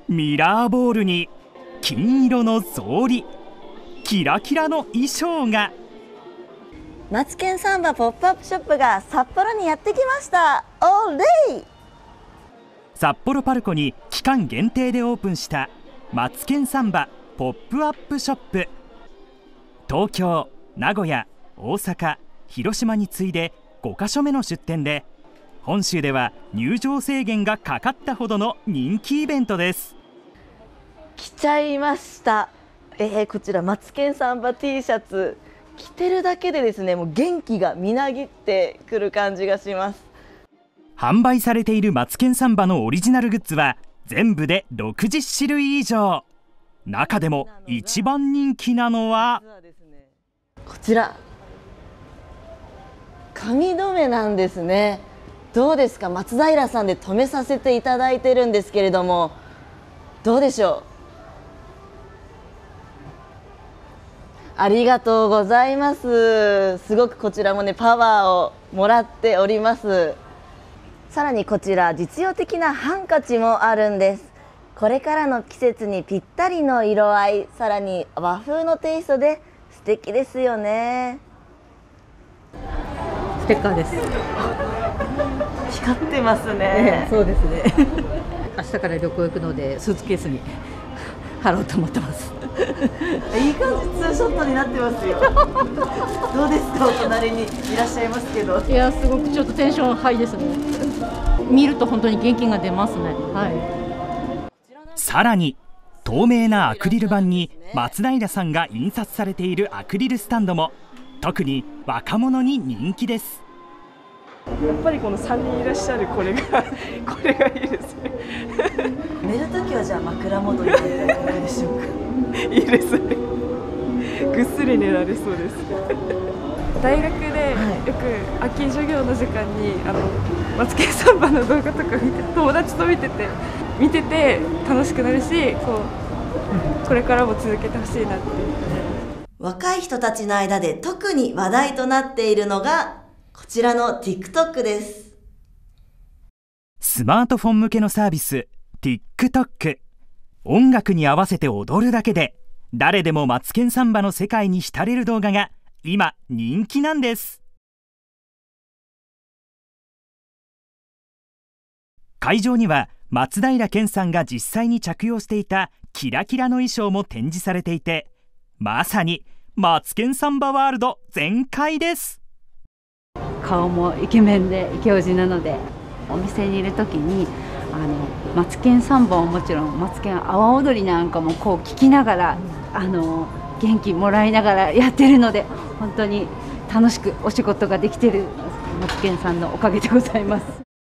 ミラーボールに金色の草履、キラキラの衣装が。 マツケンサンバポップアップショップが札幌にやってきました。オーレイ。 札幌パルコに期間限定でオープンしたマツケンサンバポップアップショップ。東京、名古屋、大阪、広島に次いで5カ所目の出店で、本州では入場制限がかかったほどの人気イベントです。 来ちゃいました。こちらマツケンサンバ T シャツ着てるだけでですね、もう元気がみなぎってくる感じがします。 販売されているマツケンサンバのオリジナルグッズは全部で60種類以上。中でも一番人気なのはこちら、髪留めなんですね。どうですか、松平さんで留めさせていただいてるんですけれども、どうでしょう。ありがとうございます。すごくこちらもね、パワーをもらっております。さらにこちら、実用的なハンカチもあるんです。これからの季節にぴったりの色合い、さらに和風のテイストで素敵ですよね。 ステッカーです。 光ってますね。 そうですね。明日から旅行行くのでスーツケースに貼ろうと思ってます。 いい感じ、ツーショットになってますよ。どうですか、お隣にいらっしゃいますけど。 いや、すごくちょっとテンションハイですね。見ると本当に元気が出ますね。はい。 さらに透明なアクリル板に松平さんが印刷されているアクリルスタンドも特に若者に人気です。 やっぱりこの3人いらっしゃるこれがいいですね。 寝るときはじゃあ枕元に入れたらいかがでしょうか。 いいですね。ぐっすり寝られそうです。大学でよく空き授業の時間にマツケンサンバの動画とか見て、友達と見てて楽しくなるし、これからも続けてほしいなっていう。 若い人たちの間で特に話題となっているのがこちらの TikTok です。 スマートフォン向けのサービス TikTok。 音楽に合わせて踊るだけで誰でもマツケンサンバの世界に浸れる動画が今人気なんです。会場には松平健さんが実際に着用していたキラキラの衣装も展示されていて、まさにマツケンサンバワールド全開です。 顔もイケメンでイケオジなので、お店にいる時にマツケンサンバはもちろんマツケン阿波踊りなんかもこう聞きながら元気もらいながらやってるので、本当に楽しくお仕事ができてるマツケンさんのおかげでございます。